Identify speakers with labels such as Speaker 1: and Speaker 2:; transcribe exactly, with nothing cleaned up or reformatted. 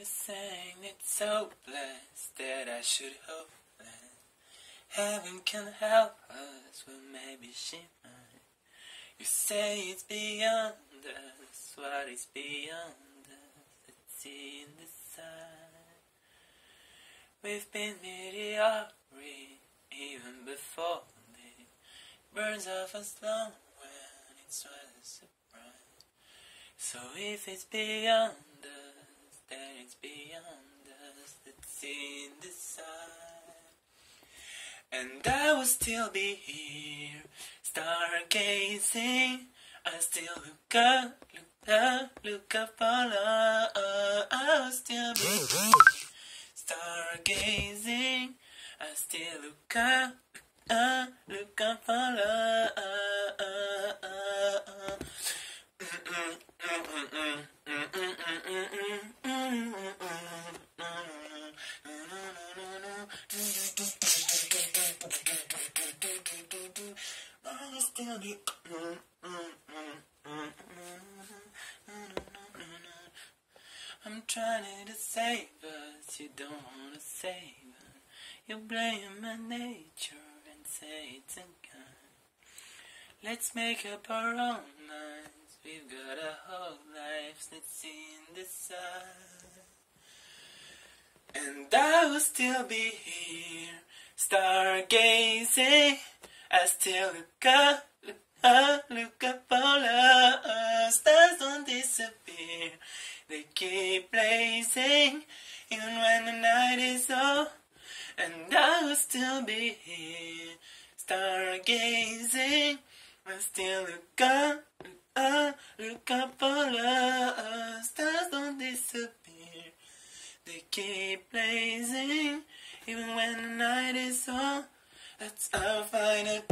Speaker 1: You're saying it's hopeless, that I should hope that heaven can help us, well maybe she might. You say it's beyond us, what is beyond us? Let's see in the sun. We've been mediocrity even before it burns off us long when it's not a surprise. So if it's beyond us, then it's beyond us. Let's see in the sun. And I will still be here, stargazing. I still look up, look up, look up all up. I will still be here, stargazing. I still look up, look up, look up all up. I'm trying to save us, you don't wanna save us. You blame my nature and say it's a gun. Let's make up our own minds, we've got a whole life, let's see in the sun. And I will still be here, stargazing. I still look up, look up, look up all up. Stars don't disappear, they keep blazing, even when the night is over. And I will still be here, stargazing. I still look up, look up, look up all up. Stars don't disappear, they keep blazing, even when the night is on. That's our final.